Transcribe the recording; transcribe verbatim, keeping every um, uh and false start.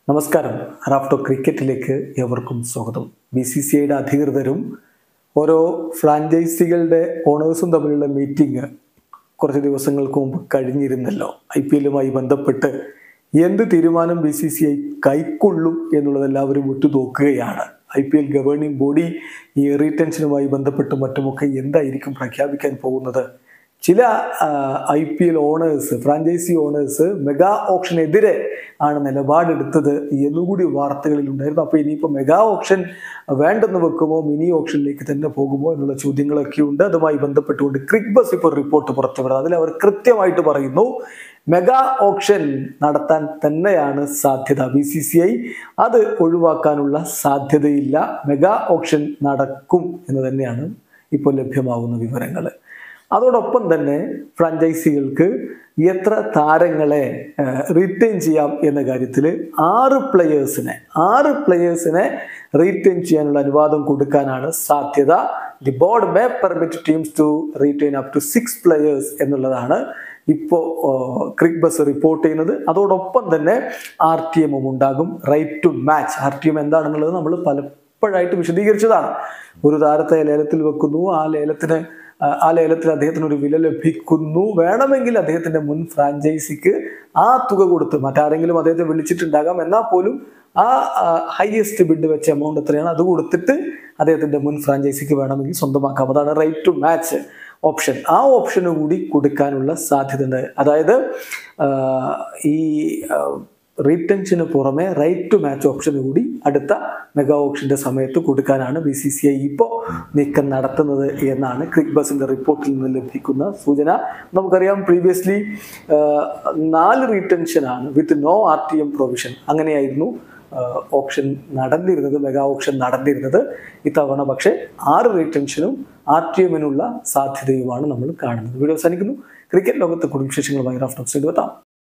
നമസ്കാരം. റാഫ്റ്റോ ക്രിക്കറ്റിലേക്ക് ഏവർക്കും സ്വാഗതം. ബി സി സി ഐയുടെ അധികൃതരും ഓരോ ഫ്രാഞ്ചൈസികളുടെ ഓണേഴ്സും തമ്മിലുള്ള മീറ്റിംഗ് കുറച്ച് ദിവസങ്ങൾക്ക് മുമ്പ് കഴിഞ്ഞിരുന്നല്ലോ. ഐ പി എല്ലുമായി ബന്ധപ്പെട്ട് എന്ത് തീരുമാനം ബി സി സി ഐ കൈക്കൊള്ളും എന്നുള്ളത് എല്ലാവരും ഉറ്റുനോക്കുകയാണ്. I P L governing body ഈ റീടെൻഷനുമായി ബന്ധപ്പെട്ട് മറ്റുമൊക്കെ എന്തായിരിക്കും പ്രഖ്യാപിക്കാൻ പോകുന്നത്? ചില I P L owners, franchise owners mega ഓപ്ഷനെതിരെ ആണ് നിലപാടെടുത്തത് എന്നുകൂടി വാർത്തകളിലുണ്ടായിരുന്നു. അപ്പോൾ ഇനിയിപ്പോൾ മെഗാ ഓപ്ഷൻ വേണ്ടെന്ന് വെക്കുമോ, മിനി ഓപ്ഷനിലേക്ക് തന്നെ പോകുമോ എന്നുള്ള ചോദ്യങ്ങളൊക്കെ ഉണ്ട്. അതുമായി ബന്ധപ്പെട്ടുകൊണ്ട് ക്രിക്ബസ് ഇപ്പോൾ റിപ്പോർട്ട് പുറത്തുവിടുന്നത്. അതിൽ അവർ കൃത്യമായിട്ട് പറയുന്നു, മെഗാ ഓപ്ഷൻ നടത്താൻ തന്നെയാണ് സാധ്യത. ബി സി സി ഐ അത് ഒഴിവാക്കാനുള്ള സാധ്യതയില്ല, മെഗാ ഓപ്ഷൻ നടക്കും എന്ന് തന്നെയാണ് ഇപ്പോൾ ലഭ്യമാകുന്ന വിവരങ്ങൾ. അതോടൊപ്പം തന്നെ ഫ്രാഞ്ചൈസികൾക്ക് എത്ര താരങ്ങളെ റീറ്റെയിൻ ചെയ്യാം എന്ന കാര്യത്തിൽ ആറ് പ്ലെയേഴ്സിനെ ആറ് പ്ലെയേഴ്സിനെ റീറ്റെയിൻ ചെയ്യാനുള്ള അനുവാദം കൊടുക്കാനാണ് സാധ്യത. The board may permit teams to retain up to six players എന്നുള്ളതാണ് ഇപ്പോൾ ക്രിക്ബസ് റിപ്പോർട്ട് ചെയ്യുന്നത്. അതോടൊപ്പം തന്നെ ആർ ടി എമ്മും ഉണ്ടാകും, right to match. R T M എന്താണെന്നുള്ളത് നമ്മൾ പലപ്പോഴായിട്ട് വിശദീകരിച്ചതാണ്. ഒരു താരത്തെ ലേലത്തിൽ വെക്കുന്നു, ആ ലേലത്തിന് ആ ലേലത്തിൽ അദ്ദേഹത്തിന് ഒരു വില ലഭിക്കുന്നു, വേണമെങ്കിൽ അദ്ദേഹത്തിന്റെ മുൻ ഫ്രാഞ്ചൈസിക്ക് ആ തുക കൊടുത്ത്, മറ്റാരെങ്കിലും അദ്ദേഹത്തെ വിളിച്ചിട്ടുണ്ടാകാം, എന്നാൽ പോലും ആ ഹയസ്റ്റ് ബിഡ് വെച്ച എമൗണ്ട് എത്രയാണ് അത് കൊടുത്തിട്ട് അദ്ദേഹത്തിന്റെ മുൻ ഫ്രാഞ്ചൈസിക്ക് വേണമെങ്കിൽ സ്വന്തമാക്കാം. അതാണ് റൈറ്റ് ടു മാച്ച് ഓപ്ഷൻ. ആ ഓപ്ഷന് കൂടി കൊടുക്കാനുള്ള സാധ്യത ഉണ്ട്. അതായത് ഈ റീറ്റൻഷന് പുറമെ റൈറ്റ് ടു മാച്ച് ഓപ്ഷന് കൂടി അടുത്ത മെഗാ ഓപ്ഷന്റെ സമയത്ത് കൊടുക്കാനാണ് ബി സി സി ഐ ഇപ്പോൾ നീക്കം നടത്തുന്നത് എന്നാണ് ക്രിക്ബസിന്റെ റിപ്പോർട്ടിൽ നിന്ന് ലഭിക്കുന്ന സൂചന. നമുക്കറിയാം, പ്രീവിയസ്ലി നാല് റീറ്റൻഷനാണ് with no R T M provision, അങ്ങനെയായിരുന്നു ഓപ്ഷൻ നടന്നിരുന്നത്, മെഗാ ഓപ്ഷൻ നടന്നിരുന്നത്. ഇത്തവണ പക്ഷേ ആറ് റീറ്റൻഷനും ആർ ടി എമ്മിനുള്ള സാധ്യതയുമാണ് നമ്മൾ കാണുന്നത്. വീഡിയോ അവസാനിക്കുന്നു. ക്രിക്കറ്റ് ലോകത്തെ കുടുംബ വിശേഷങ്ങളുമായി റാഫ്റ്റോ എത്താം.